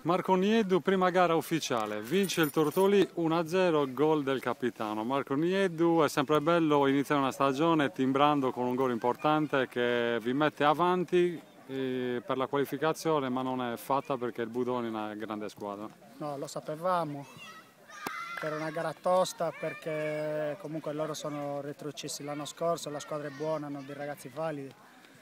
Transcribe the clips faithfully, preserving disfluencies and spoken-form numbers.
Marco Nieddu, prima gara ufficiale, vince il Tortolì uno a zero, gol del capitano. Marco Nieddu, è sempre bello iniziare una stagione timbrando con un gol importante che vi mette avanti per la qualificazione, ma non è fatta perché il Budoni è una grande squadra. No, lo sapevamo, era una gara tosta perché comunque loro sono retrocessi l'anno scorso, la squadra è buona, hanno dei ragazzi validi.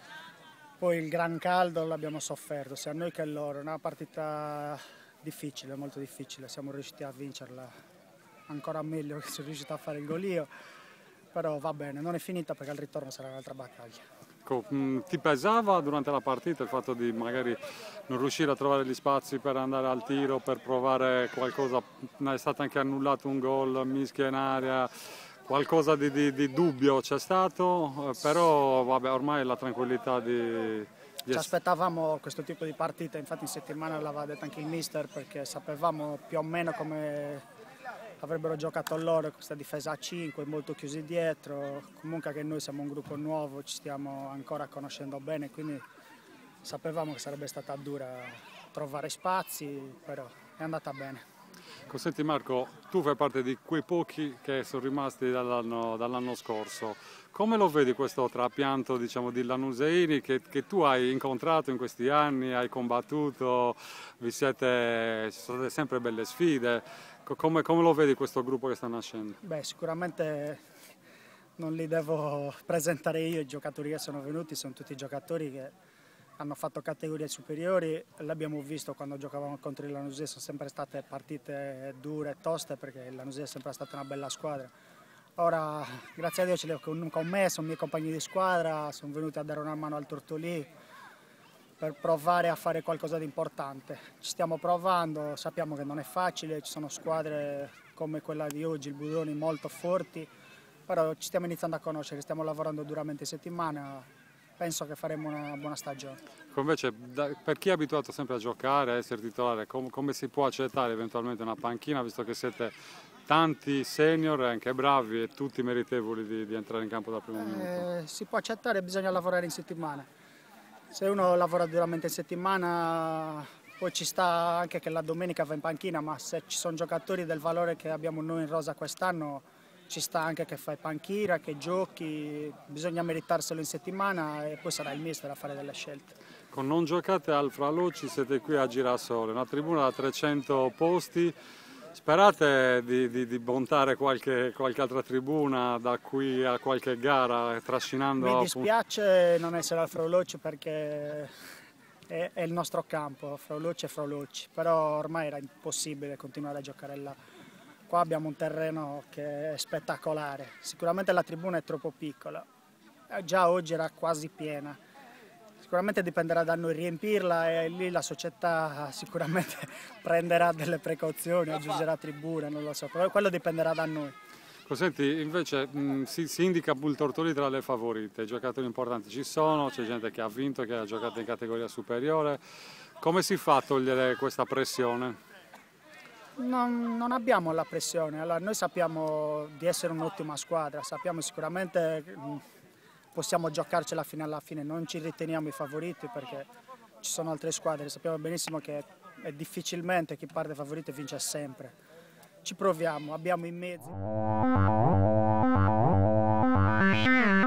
Poi il gran caldo l'abbiamo sofferto, sia noi che loro, è una partita difficile, molto difficile, siamo riusciti a vincerla ancora meglio che sono riuscito a fare il gol io, però va bene, non è finita perché al ritorno sarà un'altra battaglia. Ti pesava durante la partita il fatto di magari non riuscire a trovare gli spazi per andare al tiro, per provare qualcosa? È stato anche annullato un gol, mischia in aria, qualcosa di, di, di dubbio c'è stato, però vabbè, ormai la tranquillità di... Ci aspettavamo questo tipo di partita, infatti in settimana l'aveva detto anche il mister, perché sapevamo più o meno come avrebbero giocato loro, questa difesa a cinque, molto chiusi dietro, comunque che noi siamo un gruppo nuovo, ci stiamo ancora conoscendo bene, quindi sapevamo che sarebbe stata dura trovare spazi, però è andata bene. Senti Marco, tu fai parte di quei pochi che sono rimasti dall'anno dall scorso. Come lo vedi questo trapianto, diciamo, di Lannuseini che, che tu hai incontrato in questi anni, hai combattuto, vi siete, ci sono state sempre belle sfide? Come, come lo vedi questo gruppo che sta nascendo? Beh, sicuramente non li devo presentare io, i giocatori che sono venuti sono tutti giocatori che hanno fatto categorie superiori, l'abbiamo visto quando giocavamo contro il Lanusei, sono sempre state partite dure e toste perché il Lanusei è sempre stata una bella squadra. Ora, grazie a Dio, ce li ho con me, sono i miei compagni di squadra, sono venuti a dare una mano al Tortolì per provare a fare qualcosa di importante. Ci stiamo provando, sappiamo che non è facile, ci sono squadre come quella di oggi, il Budoni, molto forti, però ci stiamo iniziando a conoscere, stiamo lavorando duramente in settimana. Penso che faremo una buona stagione. Invece, per chi è abituato sempre a giocare, a essere titolare, com come si può accettare eventualmente una panchina, visto che siete tanti senior, anche bravi e tutti meritevoli di, di entrare in campo dal primo eh, minuto? Si può accettare, bisogna lavorare in settimana. Se uno lavora duramente in settimana, poi ci sta anche che la domenica va in panchina, ma se ci sono giocatori del valore che abbiamo noi in rosa quest'anno, ci sta anche che fai panchina, che giochi, bisogna meritarselo in settimana e poi sarà il mister a fare delle scelte. Con non giocate al Fralocci, siete qui a Girasole, una tribuna da trecento posti, sperate di, di, di montare qualche, qualche altra tribuna da qui a qualche gara, trascinando... Mi dispiace non essere al Fralocci perché è, è il nostro campo, Fralocci è Fralocci, però ormai era impossibile continuare a giocare là. Qua abbiamo un terreno che è spettacolare, sicuramente la tribuna è troppo piccola, già oggi era quasi piena, sicuramente dipenderà da noi riempirla e lì la società sicuramente prenderà delle precauzioni, aggiungerà tribune, non lo so, però quello dipenderà da noi. Senti, invece mh, si, si indica il Tortolì tra le favorite, i giocatori importanti ci sono, c'è gente che ha vinto, che ha giocato in categoria superiore, come si fa a togliere questa pressione? Non, non abbiamo la pressione, allora, noi sappiamo di essere un'ottima squadra, sappiamo sicuramente che possiamo giocarcela fino alla fine, non ci riteniamo i favoriti perché ci sono altre squadre, sappiamo benissimo che è difficilmente chi parte favorito vince sempre. Ci proviamo, abbiamo i mezzi.